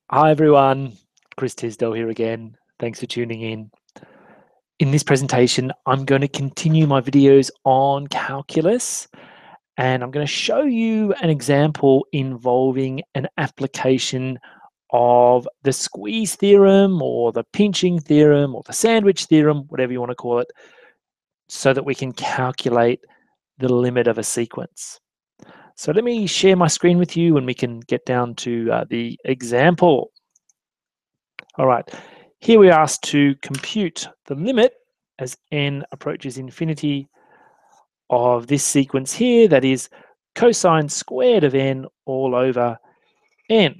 Hi everyone, Chris Tisdell here again. Thanks for tuning in. In this presentation, I'm going to continue my videos on calculus, and I'm going to show you an example involving an application of the squeeze theorem or the pinching theorem or the sandwich theorem, whatever you want to call it, so that we can calculate the limit of a sequence. So let me share my screen with you and we can get down to the example. All right, here we are asked to compute the limit as n approaches infinity of this sequence here, that is cosine squared of n all over n.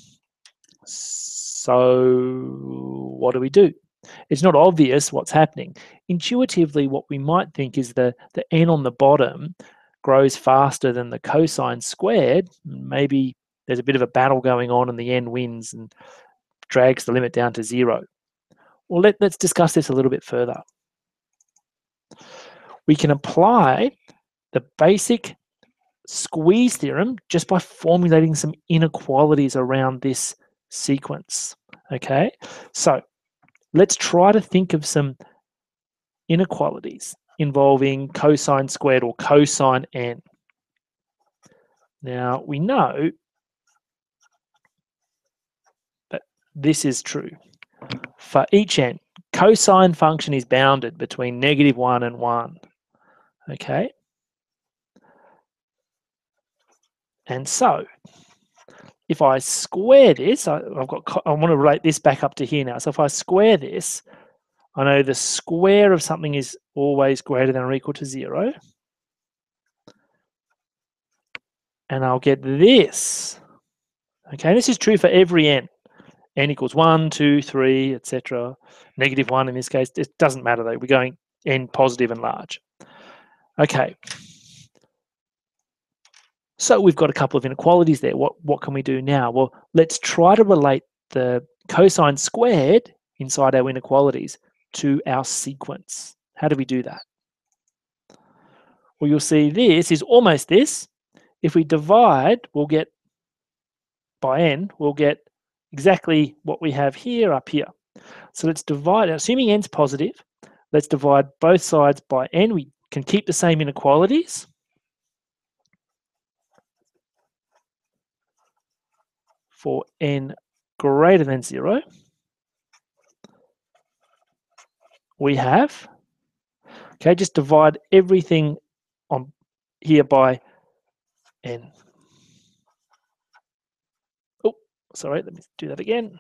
So what do? It's not obvious what's happening. Intuitively, what we might think is the n on the bottom grows faster than the cosine squared. Maybe there's a bit of a battle going on and the n wins and drags the limit down to 0. Well, let's discuss this a little bit further. We can apply the basic squeeze theorem just by formulating some inequalities around this sequence. Okay, so let's try to think of some inequalities involving cosine squared or cosine n. Now, we know that this is true. For each n, cosine function is bounded between -1 and 1. Okay? And so, if I square this, I want to relate this back up to here now. So if I square this, I know the square of something is always greater than or equal to 0. And I'll get this. Okay, this is true for every n. N equals 1, 2, 3, etc. -1 in this case. It doesn't matter though. We're going n positive and large. Okay. So we've got a couple of inequalities there. What can we do now? Well, let's try to relate the cosine squared inside our inequalities to our sequence. How do we do that? Well, you'll see this is almost this. If we divide, we'll get by n, we'll get exactly what we have here up here. So let's divide, assuming n's positive, let's divide both sides by n. We can keep the same inequalities. For n greater than 0, we have, okay, just divide everything on here by n. Oh, sorry, let me do that again.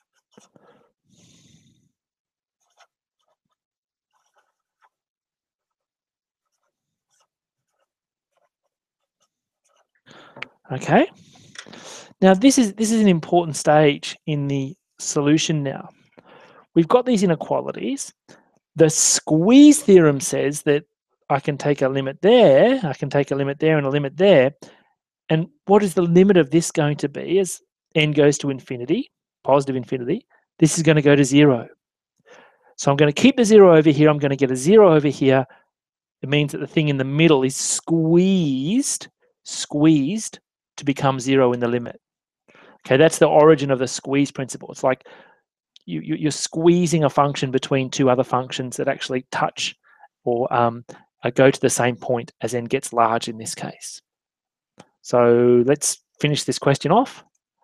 Okay. Now this is an important stage in the solution now. We've got these inequalities. The squeeze theorem says that I can take a limit there, I can take a limit there and a limit there. And what is the limit of this going to be as n goes to infinity, positive infinity? This is going to go to 0. So I'm going to keep the 0 over here. I'm going to get a 0 over here. It means that the thing in the middle is squeezed to become 0 in the limit. Okay, that's the origin of the squeeze principle. It's like you're squeezing a function between two other functions that actually touch or go to the same point as n gets large in this case. So let's finish this question off.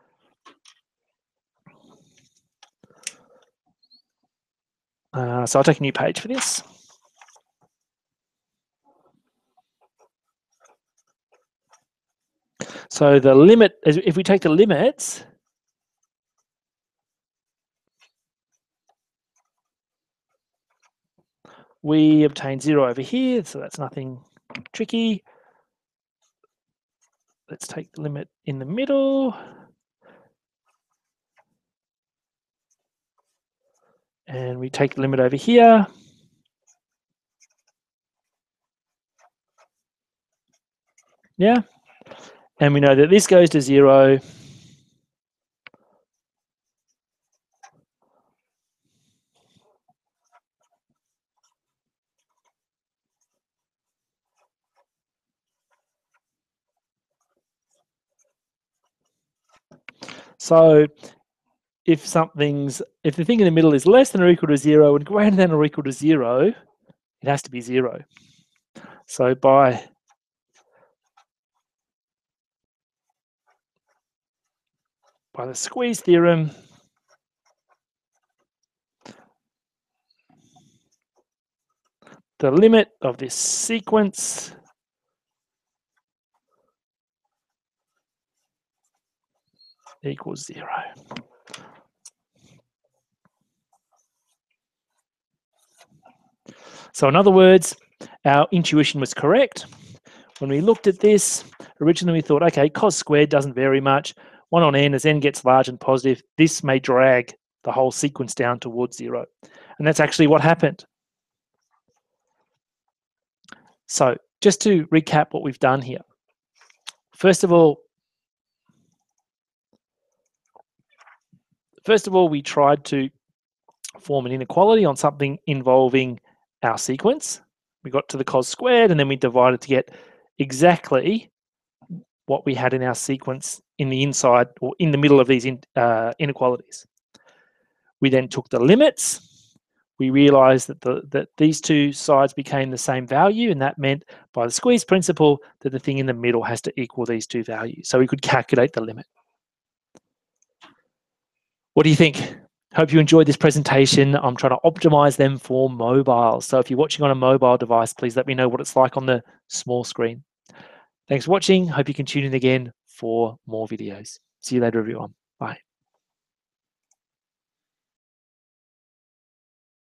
So I'll take a new page for this. So the limit, if we take the limits, we obtain 0 over here, so that's nothing tricky. Let's take the limit in the middle. And we take the limit over here. Yeah. And we know that this goes to 0. So if the thing in the middle is less than or equal to 0 and greater than or equal to 0, it has to be 0. So by the squeeze theorem, the limit of this sequence equals 0. So in other words, our intuition was correct. When we looked at this, originally we thought, okay, cos squared doesn't vary much. 1 on n, as n gets large and positive, this may drag the whole sequence down towards 0. And that's actually what happened. So just to recap what we've done here. First of all, we tried to form an inequality on something involving our sequence. We got to the cos squared, and then we divided to get exactly what we had in our sequence in the inside or in the middle of these inequalities. We then took the limits. We realized that these two sides became the same value, and that meant by the squeeze principle that the thing in the middle has to equal these two values. So we could calculate the limit. What do you think? Hope you enjoyed this presentation. I'm trying to optimize them for mobile. So if you're watching on a mobile device, please let me know what it's like on the small screen. Thanks for watching. Hope you can tune in again for more videos. See you later, everyone.